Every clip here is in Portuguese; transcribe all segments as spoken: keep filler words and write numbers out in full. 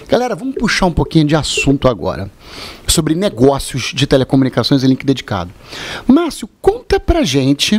Galera, vamos puxar um pouquinho de assunto agora, sobre negócios de telecomunicações e link dedicado. Márcio, conta pra gente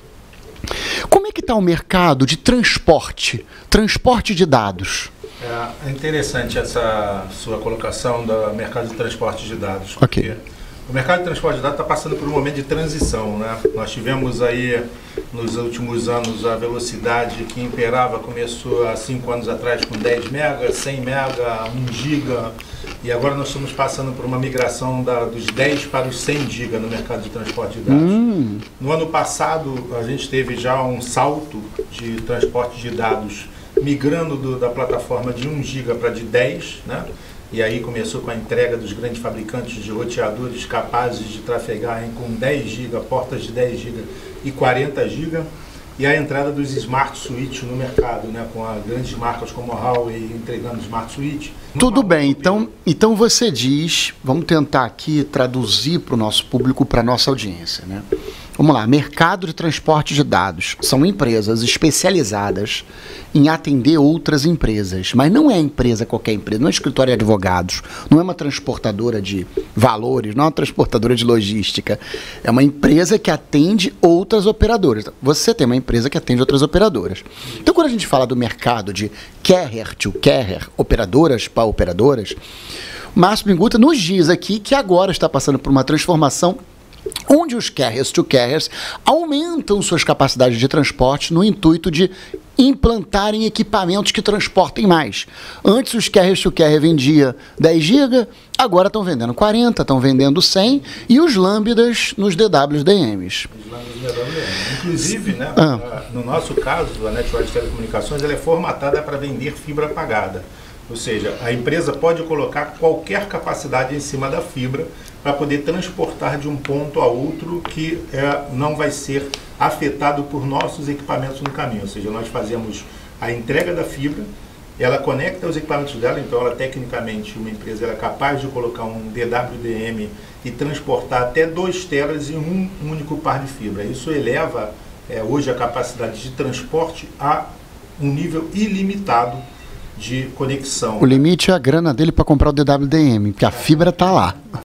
como é que está o mercado de transporte, transporte de dados. É interessante essa sua colocação do mercado de transporte de dados. Ok. O mercado de transporte de dados está passando por um momento de transição, né? Nós tivemos aí, nos últimos anos, a velocidade que imperava, começou há cinco anos atrás com dez mega, cem mega, um giga, e agora nós estamos passando por uma migração da, dos dez para os cem giga no mercado de transporte de dados. Hum. No ano passado, a gente teve já um salto de transporte de dados migrando do, da plataforma de um giga para de dez, né? E aí começou com a entrega dos grandes fabricantes de roteadores capazes de trafegar em, com dez giga, portas de dez giga e quarenta giga. E a entrada dos Smart Switch no mercado, né, com as grandes marcas como a Huawei entregando Smart Switch. Tudo bem, então, então você diz, vamos tentar aqui traduzir para o nosso público, para a nossa audiência, né? Vamos lá, mercado de transporte de dados. São empresas especializadas em atender outras empresas, mas não é empresa qualquer empresa, não é escritório de advogados, não é uma transportadora de valores, não é uma transportadora de logística, é uma empresa que atende outras operadoras. Você tem uma empresa que atende outras operadoras. Então, quando a gente fala do mercado de carrier to carrier, operadoras para operadoras, Márcio Minguta nos diz aqui que agora está passando por uma transformação onde os carriers to carriers aumentam suas capacidades de transporte no intuito de implantarem equipamentos que transportem mais. Antes os carriers to carrier vendiam dez giga, agora estão vendendo quarenta, estão vendendo cem, e os lambdas nos D W D Ms. Os lambdas D W D M. Inclusive, né, ah. no nosso caso, a Network de Telecomunicações, ela é formatada para vender fibra pagada. Ou seja, a empresa pode colocar qualquer capacidade em cima da fibra para poder transportar de um ponto a outro que é, não vai ser afetado por nossos equipamentos no caminho. Ou seja, nós fazemos a entrega da fibra, ela conecta os equipamentos dela, então ela tecnicamente, uma empresa ela é capaz de colocar um D W D M e transportar até dois teras em um único par de fibra. Isso eleva é, hoje a capacidade de transporte a um nível ilimitado de conexão. O limite é a grana dele para comprar o D W D M, porque a fibra está lá.